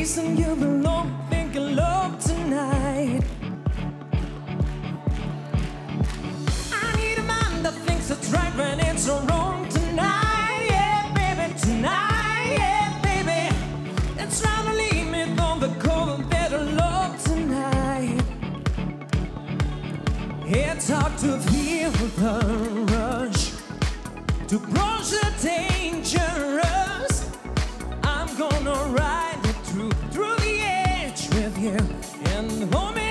place and you belong, making love tonight. I need a man that thinks it's right when it's wrong tonight. Yeah, baby, tonight. Yeah, baby, it's trying to lead me on the cold and better love tonight. It's hard to feel the rush, to approach the dangerous. I'm gonna ride it through the edge with you and hold me